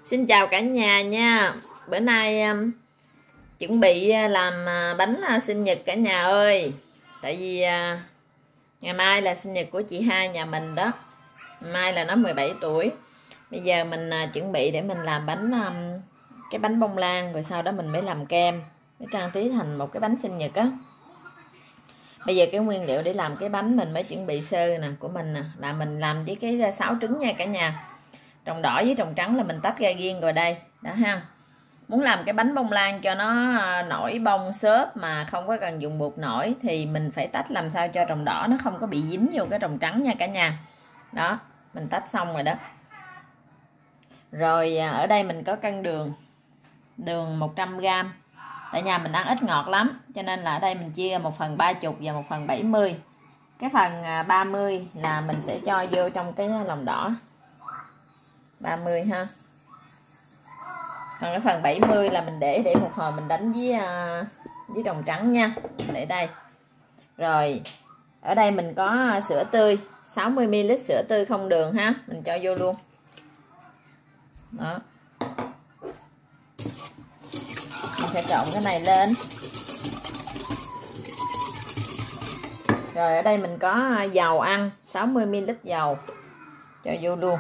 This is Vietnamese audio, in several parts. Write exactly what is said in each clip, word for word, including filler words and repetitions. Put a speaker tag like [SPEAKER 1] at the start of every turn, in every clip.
[SPEAKER 1] Xin chào cả nhà nha. Bữa nay um, chuẩn bị làm uh, bánh uh, sinh nhật cả nhà ơi. Tại vì uh, ngày mai là sinh nhật của chị hai nhà mình đó. Mai là nó mười bảy tuổi. Bây giờ mình uh, chuẩn bị để mình làm bánh um, cái bánh bông lan, rồi sau đó mình mới làm kem, mới trang trí thành một cái bánh sinh nhật á. Bây giờ cái nguyên liệu để làm cái bánh mình mới chuẩn bị sơ nè của mình nè, là mình làm với cái sáu trứng nha cả nhà. Trồng đỏ với trồng trắng là mình tách ra riêng rồi đây đó ha. Muốn làm cái bánh bông lan cho nó nổi bông xốp mà không có cần dùng bột nổi thì mình phải tách làm sao cho trồng đỏ nó không có bị dính vô cái trồng trắng nha cả nhà. Đó, mình tách xong rồi đó. Rồi ở đây mình có cân đường. Đường một trăm gam. Tại nhà mình ăn ít ngọt lắm, cho nên là ở đây mình chia một phần ba mươi và một phần bảy mươi. Cái phần ba mươi là mình sẽ cho vô trong cái lòng đỏ. ba mươi ha. Còn cái phần bảy mươi là mình để để một hồi mình đánh với với trồng trắng nha. Để đây. Rồi, ở đây mình có sữa tươi, sáu mươi mi li lít sữa tươi không đường ha, mình cho vô luôn. Đó. Mình sẽ trộn cái này lên. Rồi ở đây mình có dầu ăn, sáu mươi mi li lít dầu. Cho vô luôn.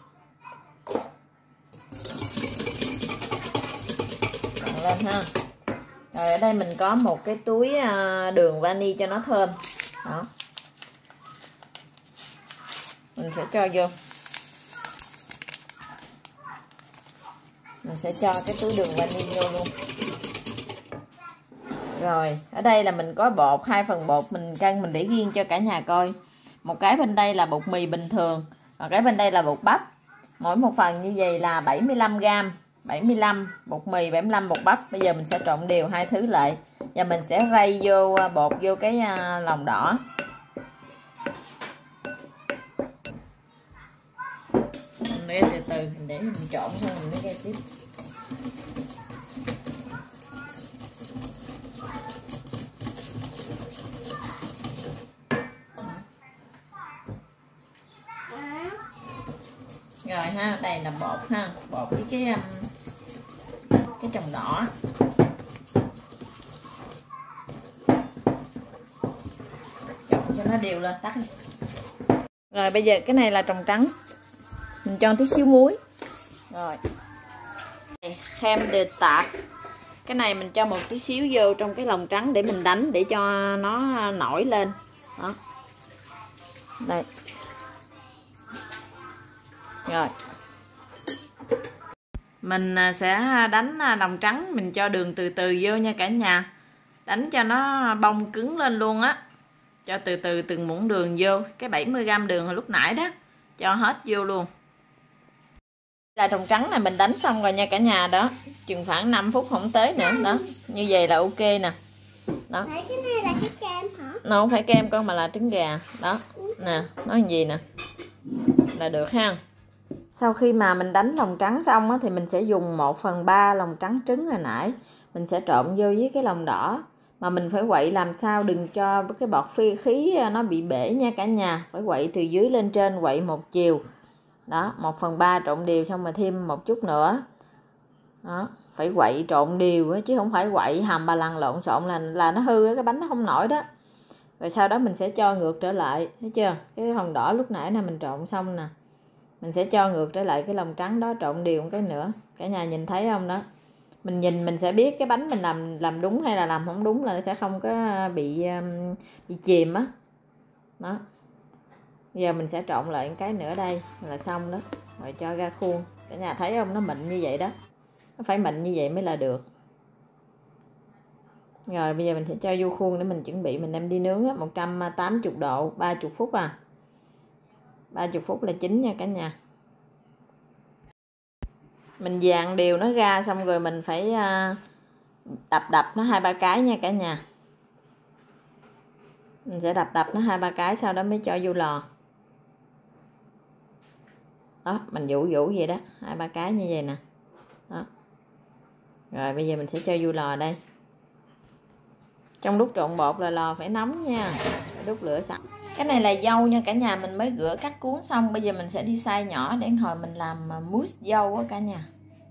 [SPEAKER 1] Trộn lên ha. Rồi ở đây mình có một cái túi đường vani cho nó thơm. Đó. Mình sẽ cho vô. Mình sẽ cho cái túi đường vani vô luôn. Rồi, ở đây là mình có bột, hai phần bột mình cân mình để riêng cho cả nhà coi. Một cái bên đây là bột mì bình thường, và cái bên đây là bột bắp. Mỗi một phần như vậy là bảy mươi lăm gam, bảy mươi lăm bột mì, bảy mươi lăm bột bắp. Bây giờ mình sẽ trộn đều hai thứ lại và mình sẽ rây vô bột vô cái lòng đỏ. Mình để từ từ mình để mình trộn xong mình mới gây tiếp. Rồi ha, đây là bột ha, bột với cái cái trồng đỏ. Trộn cho nó đều lên, tắt đi. Rồi bây giờ cái này là trồng trắng. Mình cho tí xíu muối. Rồi. Kem de tart. Cái này mình cho một tí xíu vô trong cái lòng trắng để mình đánh để cho nó nổi lên. Đó. Đây. Rồi. Mình sẽ đánh lòng trắng, mình cho đường từ từ vô nha cả nhà. Đánh cho nó bông cứng lên luôn á. Cho từ từ từng muỗng đường vô. Cái bảy mươi gam đường hồi lúc nãy đó, cho hết vô luôn. Là trồng trắng này mình đánh xong rồi nha cả nhà đó. Chừng khoảng năm phút không tới nữa đó. Như vậy là ok nè. Đó.
[SPEAKER 2] Cái này là cái kem hả?
[SPEAKER 1] Nó không phải kem con mà là trứng gà. Đó. Nè, nói gì nè. Là được ha. Sau khi mà mình đánh lòng trắng xong á, thì mình sẽ dùng một phần ba lòng trắng trứng hồi nãy. Mình sẽ trộn vô với cái lòng đỏ. Mà mình phải quậy làm sao đừng cho cái bọt phi khí nó bị bể nha cả nhà. Phải quậy từ dưới lên trên, quậy một chiều. Đó, một phần ba trộn đều xong rồi thêm một chút nữa. Đó, phải quậy trộn đều chứ không phải quậy hầm bà lằn lộn xộn là là nó hư, cái bánh nó không nổi đó. Rồi sau đó mình sẽ cho ngược trở lại, thấy chưa? Cái phần đỏ lúc nãy nè mình trộn xong nè. Mình sẽ cho ngược trở lại cái lòng trắng đó, trộn đều một cái nữa. Cả nhà nhìn thấy không đó? Mình nhìn mình sẽ biết cái bánh mình làm làm đúng hay là làm không đúng, là nó sẽ không có bị bị chìm á. Đó. Đó. Bây giờ mình sẽ trộn lại cái nữa đây là xong đó. Rồi cho ra khuôn. Cả nhà thấy không? Nó mịn như vậy đó. Nó phải mịn như vậy mới là được. Rồi bây giờ mình sẽ cho vô khuôn để mình chuẩn bị mình đem đi nướng á, một trăm tám mươi độ, ba mươi phút à. ba mươi phút là chín nha cả nhà. Mình dàn đều nó ra xong rồi mình phải đập đập nó hai ba cái nha cả nhà. Mình sẽ đập đập nó hai ba cái sau đó mới cho vô lò. Đó, mình vũ vũ vậy đó, hai ba cái như vậy nè. Đó. Rồi bây giờ mình sẽ cho vô lò đây. Trong lúc trộn bột là lò phải nóng nha, phải đốt lửa sẵn. Cái này là dâu nha cả nhà, mình mới rửa cắt cuốn xong. Bây giờ mình sẽ đi xay nhỏ để hồi mình làm mousse dâu á cả nhà.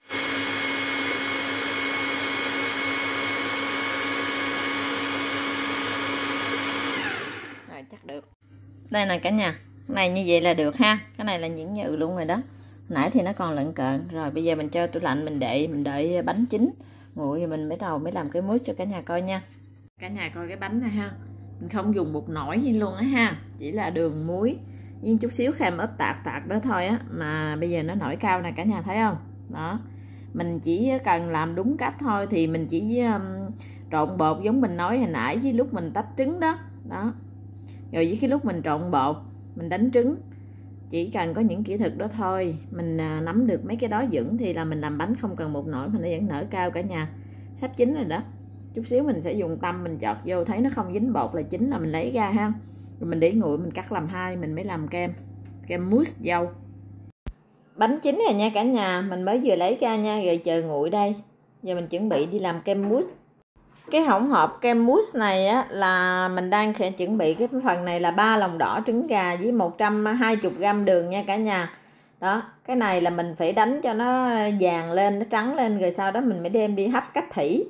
[SPEAKER 1] Rồi chắc được. Đây nè cả nhà, cái này như vậy là được ha. Cái này là nhuyễn nhự luôn rồi đó. Nãy thì nó còn lợn cợn. Rồi bây giờ mình cho tủ lạnh mình để mình đợi bánh chín nguội thì mình mới đầu mới làm cái mousse cho cả nhà coi nha. Cả nhà coi cái bánh này ha, mình không dùng bột nổi gì luôn á ha, chỉ là đường muối với chút xíu kem ướp tạt tạt đó thôi á, mà bây giờ nó nổi cao nè cả nhà thấy không đó. Mình chỉ cần làm đúng cách thôi thì mình chỉ um, trộn bột giống mình nói hồi nãy với lúc mình tách trứng đó đó, rồi với cái lúc mình trộn bột mình đánh trứng, chỉ cần có những kỹ thuật đó thôi, mình à, nắm được mấy cái đó vững thì là mình làm bánh không cần bột nổi mà nó vẫn nở cao cả nhà. Sắp chín rồi đó, chút xíu mình sẽ dùng tăm mình chọt vô, thấy nó không dính bột là chín là mình lấy ra ha, rồi mình để nguội mình cắt làm hai mình mới làm kem kem mousse dâu. Bánh chín rồi nha cả nhà, mình mới vừa lấy ra nha, rồi chờ nguội đây. Giờ mình chuẩn bị đi làm kem mousse. Cái hỗn hợp kem mousse này á là mình đang chuẩn bị cái phần này là ba lòng đỏ trứng gà với một trăm hai mươi gam đường nha cả nhà. Đó, cái này là mình phải đánh cho nó vàng lên, nó trắng lên, rồi sau đó mình mới đem đi hấp cách thủy.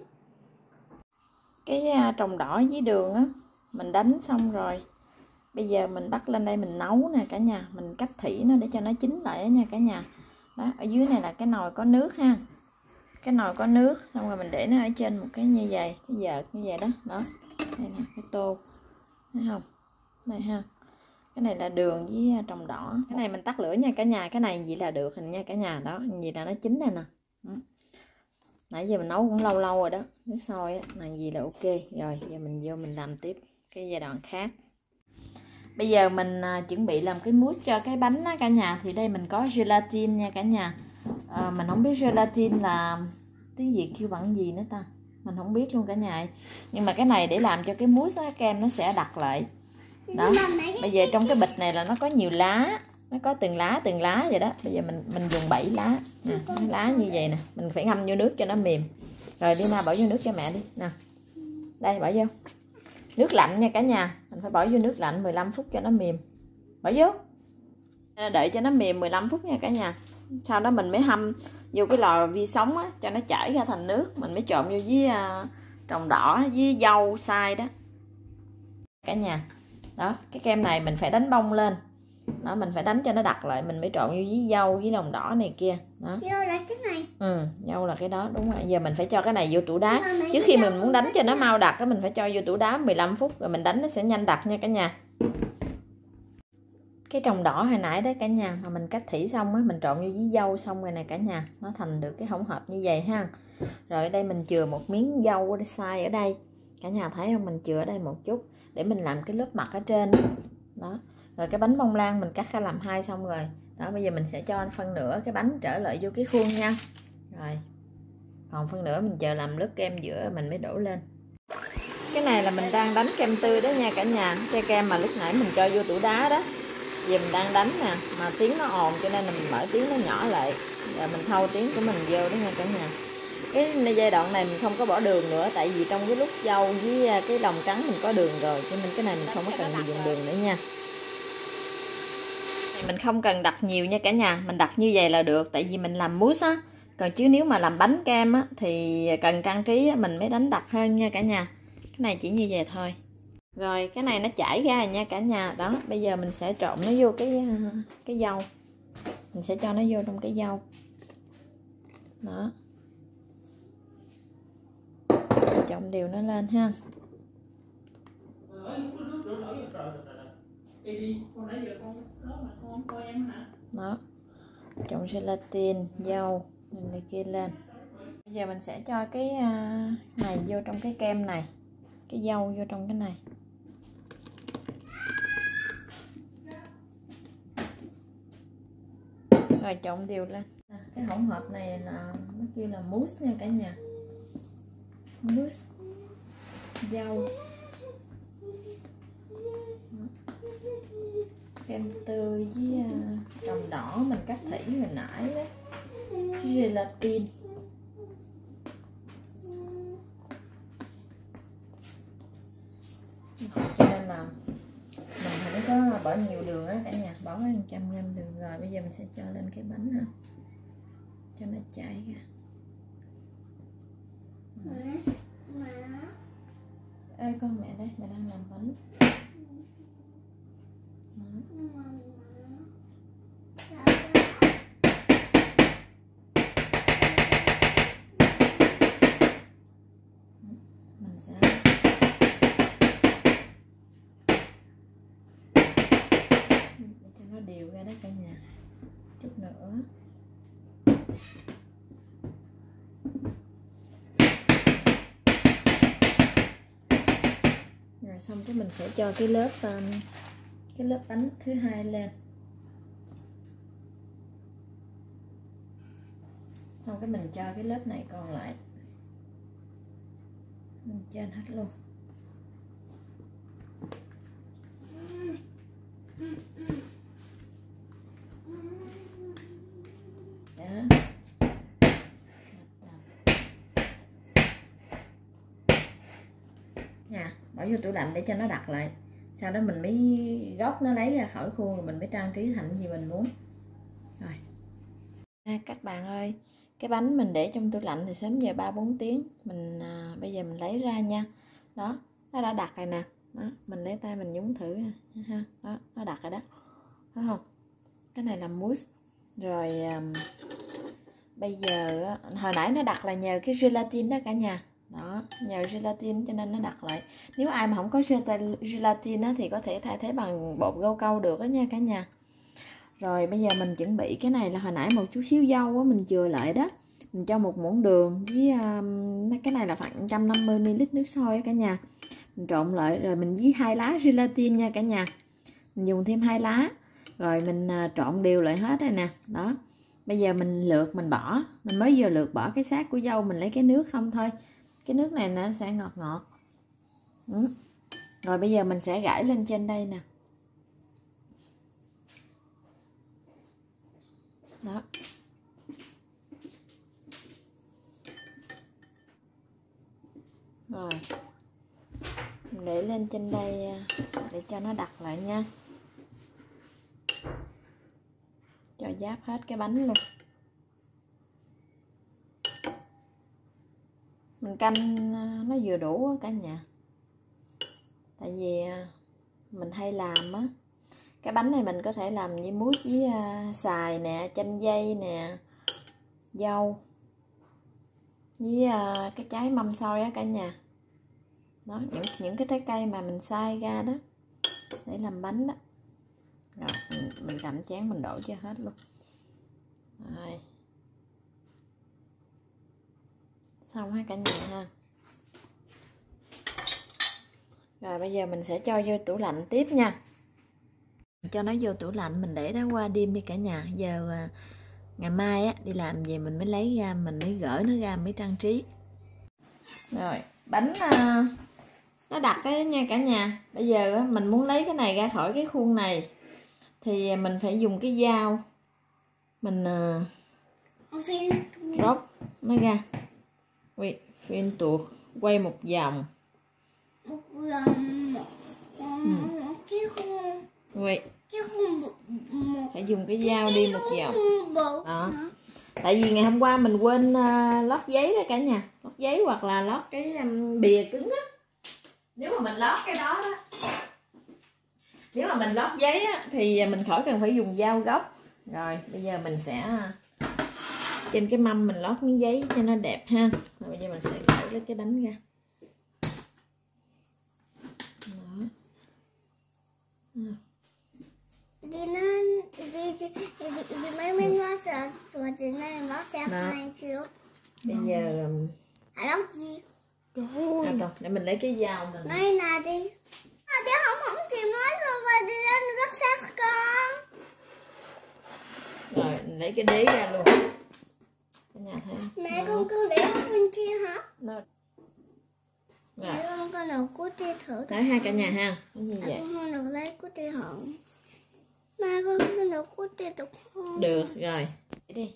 [SPEAKER 1] Cái trồng đỏ với đường á mình đánh xong rồi, bây giờ mình bắt lên đây mình nấu nè cả nhà, mình cách thủy nó để cho nó chín lại nha cả nhà. Đó, ở dưới này là cái nồi có nước ha, cái nồi có nước, xong rồi mình để nó ở trên một cái như vậy, cái vợt như vậy đó. Đó, đây nè cái tô, thấy không, đây ha, cái này là đường với trồng đỏ. Cái này mình tắt lửa nha cả nhà, cái này vậy là được hình nha cả nhà. Đó, gì là nó chín này nè. Đó. Nãy giờ mình nấu cũng lâu lâu rồi đó, nước sôi á, này gì là ok rồi. Giờ mình vô mình làm tiếp cái giai đoạn khác. Bây giờ mình à, chuẩn bị làm cái mousse cho cái bánh đó cả nhà. Thì đây mình có gelatin nha cả nhà. À, mình không biết gelatin là tiếng Việt kêu bằng gì nữa ta, mình không biết luôn cả nhà. Nhưng mà cái này để làm cho cái mousse á, kem nó sẽ đặc lại. Đó, bây giờ trong cái bịch này là nó có nhiều lá, nó có từng lá từng lá vậy đó. Bây giờ mình mình dùng bảy lá nè, lá như vậy nè, mình phải ngâm vô nước cho nó mềm. Rồi đi nào, bỏ vô nước cho mẹ đi nè, đây bỏ vô nước lạnh nha cả nhà, mình phải bỏ vô nước lạnh mười lăm phút cho nó mềm, bỏ vô đợi cho nó mềm mười lăm phút nha cả nhà. Sau đó mình mới hâm vô cái lò vi sóng á, cho nó chảy ra thành nước, mình mới trộn vô với uh, trồng đỏ với dâu xay đó cả nhà. Đó, cái kem này mình phải đánh bông lên đó, mình phải đánh cho nó đặc lại, mình mới trộn vô với dâu với lòng đỏ này kia đó.
[SPEAKER 2] Dâu là cái này.
[SPEAKER 1] Ừ, dâu là cái đó, đúng rồi. Giờ mình phải cho cái này vô tủ đá. Trước khi mình muốn đánh cho nó mau đặc, mình phải cho vô tủ đá mười lăm phút, rồi mình đánh nó sẽ nhanh đặc nha cả nhà. Cái trồng đỏ hồi nãy đấy cả nhà, mà mình cắt thủy xong á, mình trộn vô với dâu xong rồi nè cả nhà, nó thành được cái hỗn hợp như vậy ha. Rồi ở đây mình chừa một miếng dâu xay ở đây, cả nhà thấy không, mình chừa ở đây một chút để mình làm cái lớp mặt ở trên đó. Đó. Rồi cái bánh bông lan mình cắt ra làm hai xong rồi. Đó, bây giờ mình sẽ cho phân nửa cái bánh trở lại vô cái khuôn nha. Rồi. Còn phân nửa mình chờ làm lớp kem giữa mình mới đổ lên. Cái này là mình đang đánh kem tươi đó nha cả nhà. Cái kem mà lúc nãy mình cho vô tủ đá đó. Giờ mình đang đánh nè, mà tiếng nó ồn cho nên là mình mở tiếng nó nhỏ lại. Rồi mình thâu tiếng của mình vô đó nha cả nhà. Cái giai đoạn này mình không có bỏ đường nữa, tại vì trong cái lúc dâu với cái lòng trắng mình có đường rồi, cho nên cái này mình không có cần dùng đường nữa nha. Mình không cần đặt nhiều nha cả nhà, mình đặt như vậy là được, tại vì mình làm mousse á. Còn chứ nếu mà làm bánh kem á thì cần trang trí mình mới đánh đặc hơn nha cả nhà. Cái này chỉ như vậy thôi. Rồi cái này nó chảy ra rồi nha cả nhà. Đó, bây giờ mình sẽ trộn nó vô cái cái dâu. Mình sẽ cho nó vô trong cái dâu. Đó. Trộn đều nó lên ha. Đó, trộn gelatin, dâu này kia lên. Bây giờ mình sẽ cho cái này vô trong cái kem này, cái dâu vô trong cái này. Rồi trộn đều lên. Cái hỗn hợp này là nó kêu là mousse nha cả nhà, mousse dâu, kem tươi với trồng đỏ mình cắt thủy hồi nãy đó, gelatin. Cho nên là mình không có bỏ nhiều đường á cả nhà, bỏ một trăm gam đường. Rồi bây giờ mình sẽ cho lên cái bánh ha, cho nó chảy ra. Ê con mẹ đây, mẹ đang làm bánh. Mình sẽ để cho nó đều ra đó cả nhà. Chút nữa. Rồi xong cái mình sẽ cho cái lớp um, cái lớp bánh thứ hai lên. Xong cái mình cho cái lớp này còn lại mình trên hết luôn. Đó. Nha, bỏ vô tủ lạnh để cho nó đặc lại. Sau đó mình mới gốc nó lấy ra khỏi khuôn rồi mình mới trang trí thành gì mình muốn. Rồi. À, các bạn ơi, cái bánh mình để trong tủ lạnh thì sớm giờ ba bốn tiếng. Mình à, bây giờ mình lấy ra nha. Đó, nó đã đặc rồi nè. Đó, mình lấy tay mình nhúng thử ha. Đó, nó đặc rồi đó. Thấy không? Cái này là mousse. Rồi um, bây giờ hồi nãy nó đặc là nhờ cái gelatin đó cả nhà. Đó, nhờ gelatin cho nên nó đặc lại. Nếu ai mà không có gelatin á, thì có thể thay thế bằng bột gâu câu được đó nha cả nhà. Rồi bây giờ mình chuẩn bị cái này là hồi nãy một chút xíu dâu á, mình chừa lại đó. Mình cho một muỗng đường với um, cái này là khoảng một trăm năm mươi mi li lít nước sôi á cả nhà. Mình trộn lại rồi mình với hai lá gelatin nha cả nhà. Mình dùng thêm hai lá. Rồi mình uh, trộn đều lại hết rồi nè. Đó. Bây giờ mình lượt mình bỏ, mình mới vừa lượt bỏ cái xác của dâu, mình lấy cái nước không thôi. Cái nước này nó sẽ ngọt ngọt. Ừ. Rồi bây giờ mình sẽ gãi lên trên đây nè. Đó. Rồi. Mình để lên trên đây để cho nó đặc lại nha. Cho giáp hết cái bánh luôn. Mình canh nó vừa đủ cả nhà. Tại vì mình hay làm á. Cái bánh này mình có thể làm với mousse với xài nè, chanh dây nè, dâu với cái trái mâm xôi á cả nhà. Đó, những những cái trái cây mà mình xay ra đó để làm bánh đó. Rồi mình, mình cầm chén mình đổ cho hết luôn. Rồi. Xong ha cả nhà ha. Rồi bây giờ mình sẽ cho vô tủ lạnh tiếp nha. Cho nó vô tủ lạnh mình để nó qua đêm đi cả nhà. Giờ ngày mai á đi làm về mình mới lấy ra, mình mới gỡ nó ra mới trang trí. Rồi bánh nó đặc đấy nha cả nhà. Bây giờ mình muốn lấy cái này ra khỏi cái khuôn này thì mình phải dùng cái dao mình róc nó ra. Ui, phiên tuột quay một vòng.
[SPEAKER 2] Một vòng một,
[SPEAKER 1] ừ.
[SPEAKER 2] một cái khuôn.
[SPEAKER 1] Ui.
[SPEAKER 2] Cái khuôn một, một,
[SPEAKER 1] phải dùng cái dao đi một vòng.
[SPEAKER 2] Đó.
[SPEAKER 1] Đó. Tại vì ngày hôm qua mình quên uh, lót giấy đó cả nhà. Lót giấy hoặc là lót cái um, bìa cứng á. Nếu mà mình lót cái đó đó. Nếu mà mình lót giấy á thì mình khỏi cần phải dùng dao gốc. Rồi bây giờ mình sẽ trên cái mâm mình lót miếng giấy cho nó đẹp ha. Rồi bây giờ mình sẽ gỡ lấy cái bánh ra. Đó. À.
[SPEAKER 2] Đi nó đi đi đi đi mấy mấy nó sợ rồi thì nó nó sẽ hai triệu.
[SPEAKER 1] Bây giờ
[SPEAKER 2] à lót gì?
[SPEAKER 1] À, còn để mình lấy cái dao mình.
[SPEAKER 2] Nói là đi. À chứ không không thì nói rồi mà đi lên rất sát con.
[SPEAKER 1] Rồi mình lấy cái đế ra luôn. Cái nhà thấy.
[SPEAKER 2] Mẹ con con để ở bên kia hả?
[SPEAKER 1] Nó. Rồi.
[SPEAKER 2] Mẹ con con nào cút đi thử.
[SPEAKER 1] Đấy hai cả nhà ha. Cái gì vậy?
[SPEAKER 2] Con con nào lấy cút đi hỏng. Mẹ con con nào cút đi được không?
[SPEAKER 1] Được rồi. Để đi.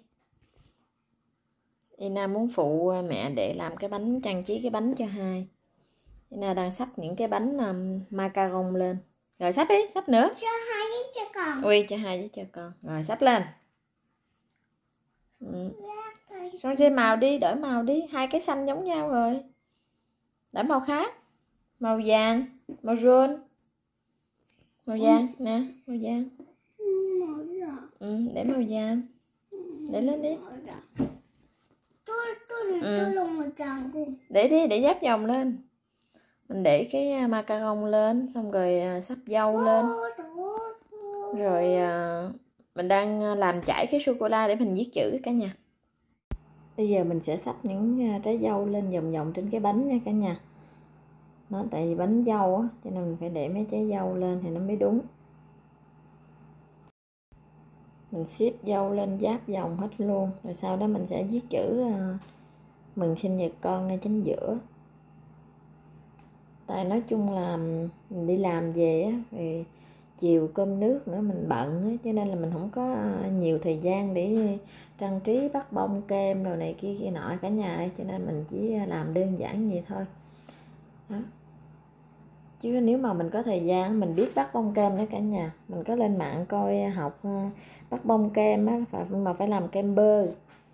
[SPEAKER 1] Ina muốn phụ mẹ để làm cái bánh, trang trí cái bánh cho hai. Ina đang sắp những cái bánh um, macaron lên. Rồi sắp đi, sắp nữa.
[SPEAKER 2] Cho hai với cho con.
[SPEAKER 1] Ui, cho hai với cho con. Rồi sắp lên. Ừ.
[SPEAKER 2] Dạ.
[SPEAKER 1] Son màu đi, đổi màu đi. Hai cái xanh giống nhau rồi. Đổi màu khác. Màu vàng, màu rôn. Màu vàng, nè, màu vàng. Ừ, để màu vàng. Để lên đi.
[SPEAKER 2] Tôi, tôi, tôi lồng một tràng cùng.
[SPEAKER 1] Để đi, để giáp vòng lên. Mình để cái macaron lên, xong rồi sắp dâu lên. Rồi mình đang làm chảy cái sô-cô-la để mình viết chữ cả nhà. Bây giờ mình sẽ sắp những trái dâu lên vòng vòng trên cái bánh nha cả nhà. Đó, tại vì bánh dâu á, cho nên mình phải để mấy trái dâu lên thì nó mới đúng. Mình xếp dâu lên giáp vòng hết luôn. Rồi sau đó mình sẽ viết chữ uh, mừng sinh nhật con ngay chính giữa. Tại nói chung là mình đi làm về á, rồi chiều cơm nước nữa mình bận á, cho nên là mình không có nhiều thời gian để trang trí bắt bông kem rồi này kia kia nọ cả nhà ấy. Cho nên mình chỉ làm đơn giản vậy thôi. Đó. Chứ nếu mà mình có thời gian mình biết bắt bông kem nữa cả nhà, mình có lên mạng coi học bắt bông kem á, mà phải làm kem bơ.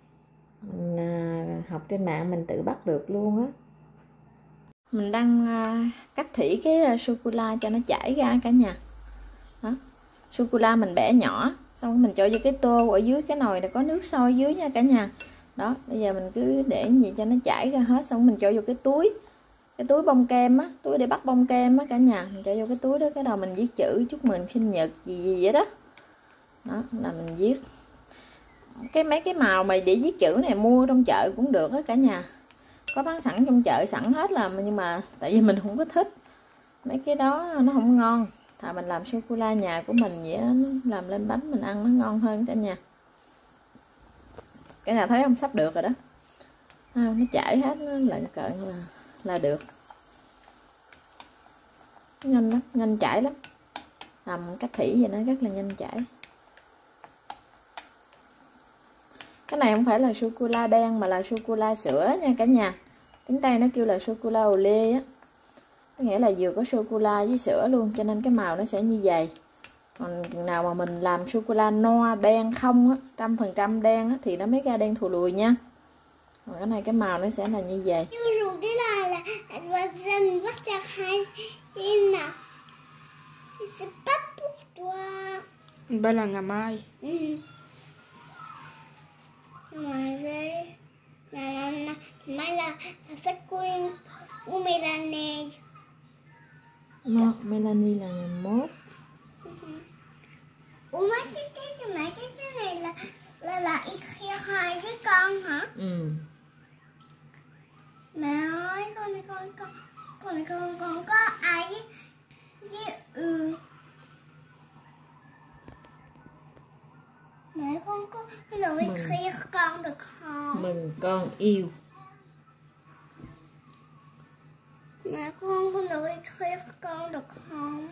[SPEAKER 1] À, học trên mạng mình tự bắt được luôn á. Mình đang cắt thỉ cái sô-cô-la cho nó chảy ra cả nhà. Đó. Sô-cô-la mình bẻ nhỏ, xong mình cho vô cái tô ở dưới cái nồi này có nước sôi dưới nha cả nhà. Đó, bây giờ mình cứ để gì cho nó chảy ra hết, xong mình cho vô cái túi. Cái túi bông kem á, túi để bắt bông kem á cả nhà, mình cho vô cái túi đó, cái đầu mình viết chữ chúc mừng sinh nhật gì gì vậy đó. Đó là mình viết. Cái mấy cái màu mà để viết chữ này mua trong chợ cũng được á cả nhà. Có bán sẵn trong chợ sẵn hết là, nhưng mà tại vì mình không có thích mấy cái đó, nó không ngon. Thà mình làm sô-cô-la nhà của mình vậy á, làm lên bánh mình ăn nó ngon hơn cả nhà. Cả nhà thấy không, sắp được rồi đó. À, nó chảy hết, nó lận cận là là được. Nhanh lắm, nhanh chảy lắm. Làm cách thỉ vậy nó rất là nhanh chảy. Cái này không phải là sô-cô-la đen mà là sô-cô-la sữa nha cả nhà. Tiếng Tây nó kêu là sô-cô-la au lait á. Có nghĩa là vừa có sô-cô-la với sữa luôn, cho nên cái màu nó sẽ như vậy. Còn nào mà mình làm sô-cô-la no đen không á, trăm phần trăm đen á, thì nó mới ra đen thù lùi nha. Còn cái này cái màu nó sẽ là như vậy.
[SPEAKER 2] Rồi cái là là dân bắt chặt hai in nào. C'est pas pour toi.
[SPEAKER 3] Đây là ngày mai.
[SPEAKER 2] Ừ. Ngày mai là là là mai là là fête của của Melanie.
[SPEAKER 1] No, Melanie là ngày mốt.
[SPEAKER 2] Ủa mấy cái cái cái mấy cái cái này là là là hai cái con hả?
[SPEAKER 1] Ừ.
[SPEAKER 2] Mẹ ơi, con này con con con này con con có ai với, với ừ. Mẹ con có cái nồi kia con được không?
[SPEAKER 1] Mừng con yêu.
[SPEAKER 2] Mẹ con có nồi kia con được không?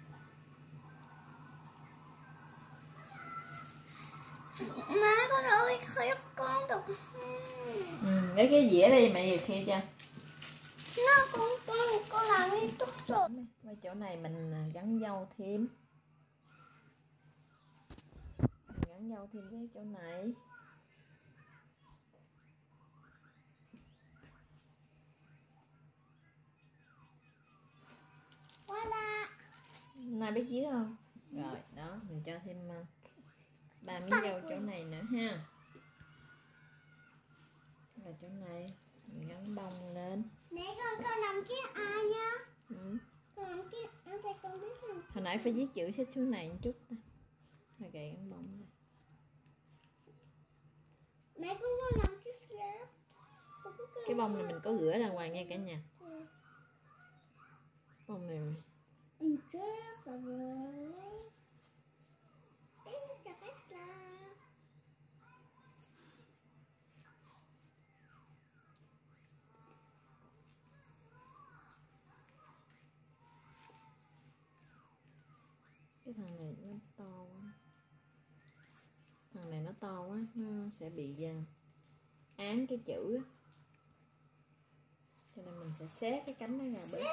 [SPEAKER 2] Má con nồi kia con được không?
[SPEAKER 1] Ừ, lấy cái dĩa đi mẹ vừa khi cho.
[SPEAKER 2] Nó con con con làm nghiêm túc rồi.
[SPEAKER 1] Qua chỗ này mình gắn dâu thêm. Mình gắn dâu thêm cái chỗ này.
[SPEAKER 2] Voilà.
[SPEAKER 1] Nay biết viết không? Rồi, đó, mình cho thêm ba miếng dâu chỗ này nữa ha. Rồi chỗ này mình gắn bông lên.
[SPEAKER 2] Mẹ con con làm cái A nha.
[SPEAKER 1] Ừ.
[SPEAKER 2] Con làm cái A đây con biết không?
[SPEAKER 1] Hồi nãy phải viết chữ xích xuống này một chút. Rồi gậy gắn bông này.
[SPEAKER 2] Mẹ con có làm cái flap.
[SPEAKER 1] Cái bông này mình có rửa đàng hoàng nha cả nhà. Bông này
[SPEAKER 2] Ừ, rất là rồi. Em cho cách là
[SPEAKER 1] cái thằng này nó to quá, thằng này nó to quá nó sẽ bị án cái chữ á, cho nên mình sẽ xé cái cánh nó ra bớt,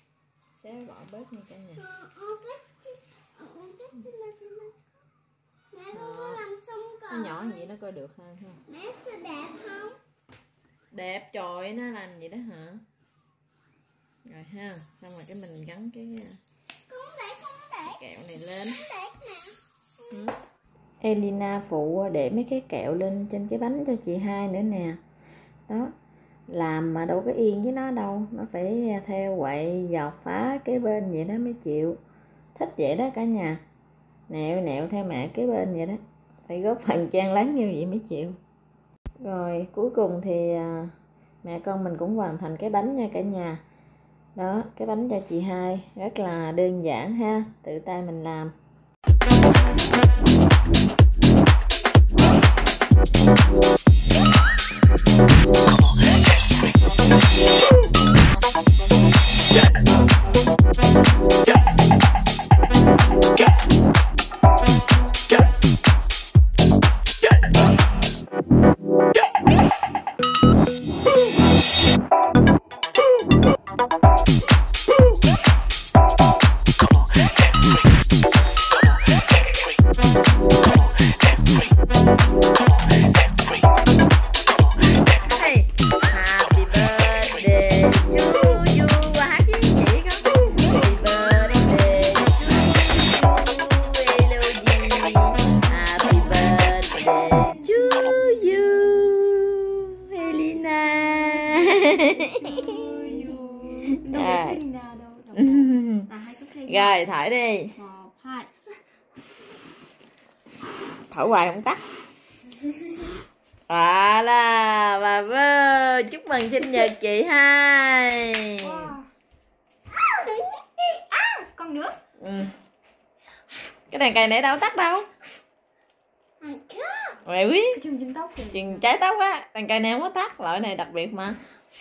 [SPEAKER 1] xé bỏ bớt nha cả nhà.
[SPEAKER 2] Mẹ con có làm xong
[SPEAKER 1] Nó
[SPEAKER 2] rồi.
[SPEAKER 1] nhỏ vậy nó coi được hơn ha.
[SPEAKER 2] Mẹ sẽ đẹp không?
[SPEAKER 1] Đẹp trời, nó làm gì đó hả? Rồi ha, xong rồi cái mình gắn cái
[SPEAKER 2] Con để, con để.
[SPEAKER 1] kẹo này lên.
[SPEAKER 2] Con để nè.
[SPEAKER 1] Ừ. Elina phụ để mấy cái kẹo lên trên cái bánh cho chị hai nữa nè. Đó, làm mà đâu có yên với nó đâu, nó phải theo quậy dọc phá cái bên vậy đó mới chịu. Thích vậy đó cả nhà, nẹo nẹo theo mẹ cái bên vậy đó, phải góp phần chan láng như vậy mới chịu. Rồi cuối cùng thì mẹ con mình cũng hoàn thành cái bánh nha cả nhà. Đó, cái bánh cho chị hai rất là đơn giản ha, tự tay mình làm. Rồi thổi đi. Thổi hoài không tắt. À là bà vơ chúc mừng sinh nhật chị hai.
[SPEAKER 2] Wow. À, con nước.
[SPEAKER 1] Ừ. Cái đèn cày này đâu tắt đâu. Mẹ quý.
[SPEAKER 2] Chừng chừng tóc kìa.
[SPEAKER 1] Chừng trái tóc á, đèn cày này không có tắt, loại này đặc biệt mà.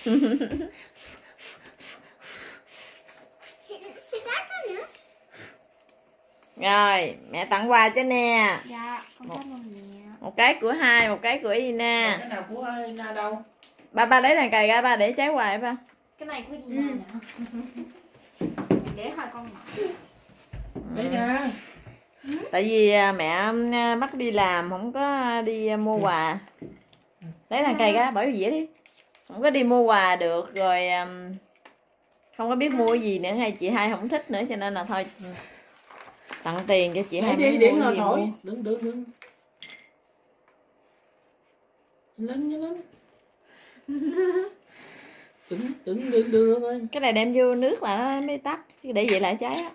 [SPEAKER 1] Rồi, mẹ tặng quà cho nè.
[SPEAKER 2] Dạ, con
[SPEAKER 1] một,
[SPEAKER 2] cảm ơn mẹ.
[SPEAKER 1] Một cái của hai, một cái của Ina.
[SPEAKER 3] Cái nào của Ina đâu?
[SPEAKER 1] Ba ba lấy đèn cày ra ba để trái quà ba.
[SPEAKER 2] Cái này của Ina nè. Để hai con mở.
[SPEAKER 3] Đấy nha.
[SPEAKER 1] Tại vì mẹ bắt đi làm không có đi mua quà. Lấy đèn cày ra bỏ vô dĩa đi. Không có đi mua quà được rồi, không có biết mua gì nữa, hay chị hai không thích nữa cho nên là thôi tặng tiền cho chị hai.
[SPEAKER 3] Đi điện rồi thổi. Đừng đừng đừng. Lên lên lên. Đừng đừng đừng đừng thôi.
[SPEAKER 1] Cái này đem vô nước là nó mới tắt, chứ để vậy lại cháy á.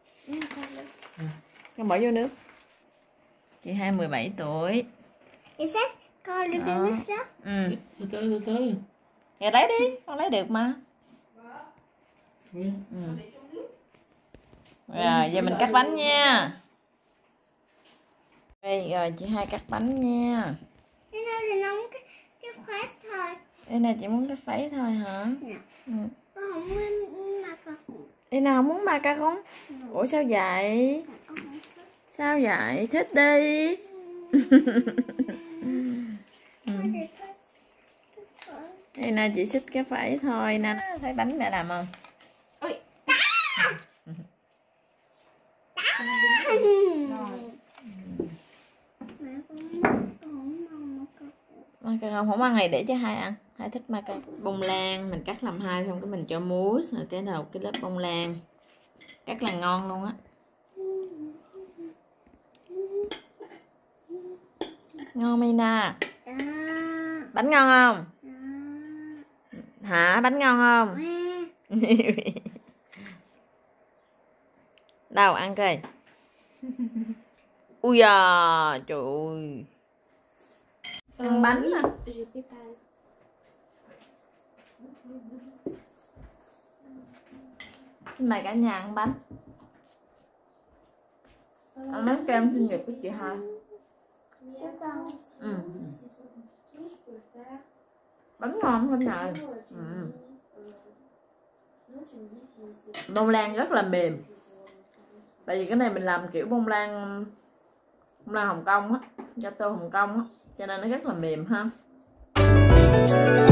[SPEAKER 1] Con bỏ vô nước. Chị hai mười bảy tuổi.
[SPEAKER 2] Con đi nước đó.
[SPEAKER 1] Ừ.
[SPEAKER 3] Từ từ từ từ.
[SPEAKER 1] Dạ lấy đi, con lấy được mà. Ừ. Rồi giờ mình cắt bánh nha. Đây rồi chị hai cắt bánh nha.
[SPEAKER 2] Cái này thì nóng cái cái khoét thôi.
[SPEAKER 1] Đây nè, chị muốn cái phấy thôi hả?
[SPEAKER 2] Nè.
[SPEAKER 1] Ừ.
[SPEAKER 2] Con không muốn macaron.
[SPEAKER 1] Đây nào muốn macaron? Ủa sao vậy?
[SPEAKER 2] Con không thích.
[SPEAKER 1] Sao vậy? Thích đi. Đây nè, chị xích cái phẩy thôi nè. Thấy bánh mẹ làm không?
[SPEAKER 2] Ôi.
[SPEAKER 1] Macaron không ăn này để cho hai ăn. Hai thích macaron. Bông lan mình cắt làm hai xong cái mình cho mousse rồi cái đầu cái lớp bông lan. Cắt là ngon luôn á. Ngon Mina. Bánh ngon không? Hả? Bánh ngon không? Đâu ăn coi. Ui à, trời ơi. Ăn bánh à. Xin mời cả nhà ăn bánh. Ăn bánh kem sinh nhật của chị hai. Ừ. Bánh ngon không nào. Ừ. Bông lan rất là mềm. Tại vì cái này mình làm kiểu bông lan bông lan Hồng Kông á, gato Hồng Kông á, cho nên nó rất là mềm ha.